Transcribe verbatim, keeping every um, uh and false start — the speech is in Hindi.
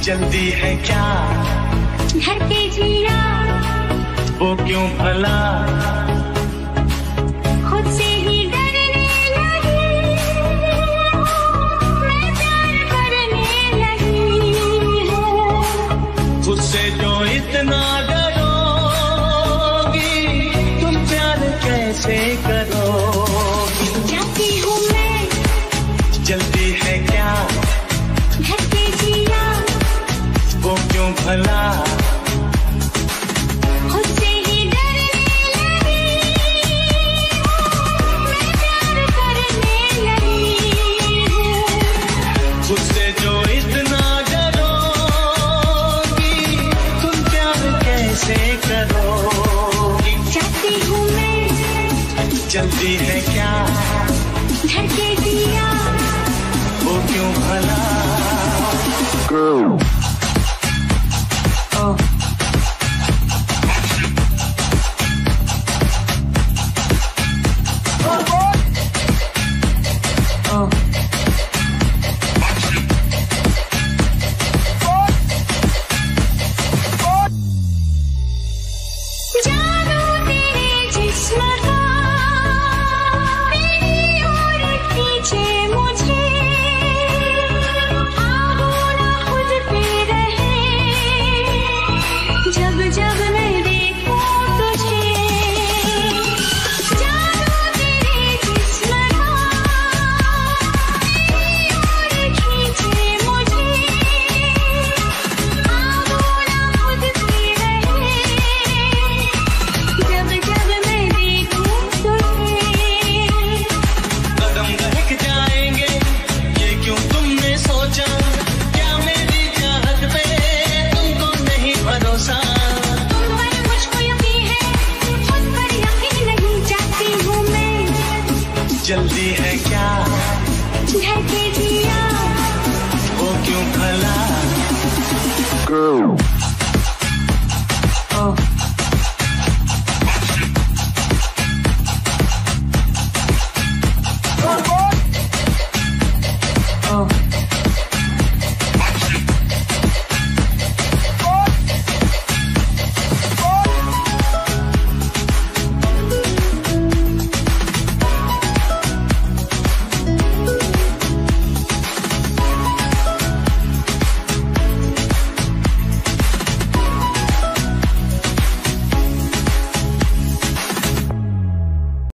जल्दी है क्या घर पे जिया, वो क्यों भला खुद से ही डरने लगी, मैं प्यार करने लगी हूँ। खुद से जो इतना डरोगी, तुम प्यार कैसे करोगी? जाती हूँ मैं, जल्दी है क्या घर पे जिया, वो क्यों भला खुद से ही डरने लगी, मैं प्यार करने लगी हूँ। खुद से जो इतना डरोगी, तुम प्यार कैसे करोगी? जाती हूँ मैं, जल्दी है क्या घर पे जिया, वो क्यों भला जादू तेरे जिस्म का तेरी ओर खींचे मुझे, आऊं ना खुद पे रहे, जब जब मैं देखूं तुझे। जादू तेरे जिस्म का तेरी ओर खींचे मुझे, आऊं ना खुद पे रहे, जब जब मैं देखूं तुझे। कदम बहक जाएंगे, ये क्यों तुमने सोचा? क्या मेरी चाहत पे तुमको नहीं भरोसा? तुम पर मुझको यकीन है, खुद पर यकीन नहीं। जाती हूँ मैं, जल्दी